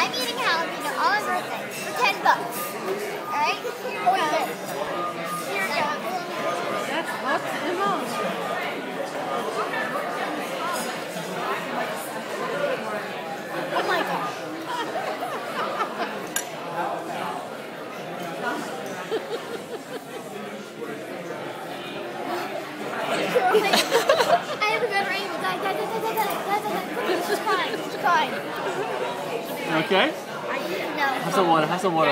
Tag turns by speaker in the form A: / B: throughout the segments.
A: I'm eating jalapeno on my birthday for $10. Alright? Oh, yeah. Here you go.
B: That's hot, Emma.
A: Oh my god. I have a better angle. Die. She's crying. She's crying.
C: Okay?
A: No.
C: Have some water. Have some water.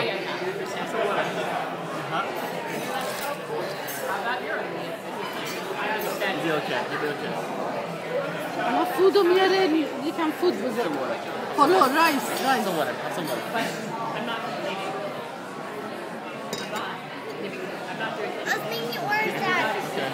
C: You'll be okay. You'll be okay.
B: اما فودو میاره یکم فود بذار حالا رایس
C: Have some water. Have some water.
A: I was thinking, where is that?
C: Okay.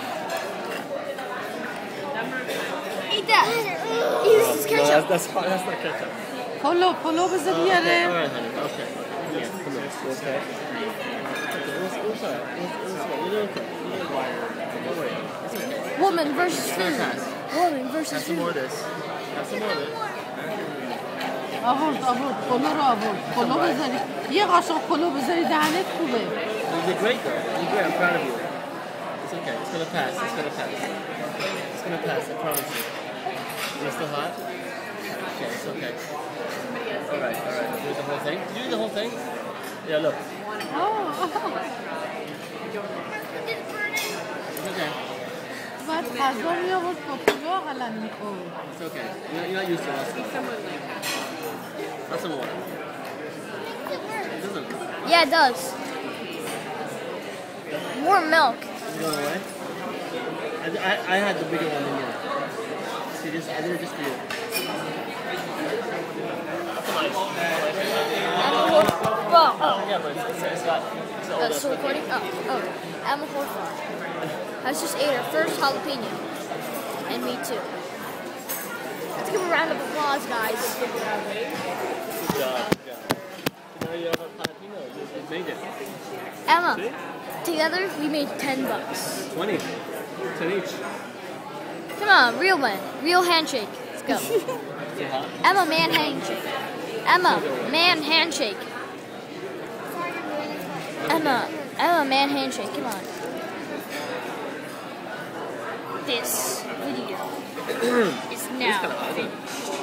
A: Eat that. This is
C: No,
A: ketchup.
C: that's hot. That's not ketchup.
B: پلو بذار
C: Okay.
B: بیاره
C: All right, honey. Okay. Yeah. Come here. Okay. What's that? You're okay. Don't worry. It's okay.
B: woman versus
C: It's gonna
B: food
C: pass.
B: woman
C: Have
B: versus
C: some more of
B: food
C: this. Have some more of this.
B: آورد پلو رو آورد پلو بذاری یه قاشق پلو بذاری دهنت خوبه
C: You did great though. You did great. I'm proud of you. It's okay. It's gonna pass. It's gonna pass. It's gonna pass. I promise you. Is it still hot? Okay. It's okay. All right. All right. Did you do the whole thing? Did you do the whole thing? Yeah. Look. It's okay.
B: بعد غذا می آورد با پلو اقلا میخورد
C: It's okay. You're not used to that stuff. Have some water. It doesn't.
A: Yeah, it does. More milk.
C: Is it going away? I had the bigger one than you. See this? I did it just for you.
A: Well,
C: Yeah, but it's got. It's
A: still recording? Oh. I'm a horse. I just ate our first jalapeno. And me too. Let's give a round of applause, guys.
C: Good job. Good job. Now you have a jalapeno. You made it.
A: Emma,
C: See?
A: together we made $10.
C: 20. 10 each.
A: Come on, real one. Real handshake. Let's go.
C: Is it hot?
A: Emma, man handshake. Emma, man handshake. Emma, man handshake. Come on. This video is now finished.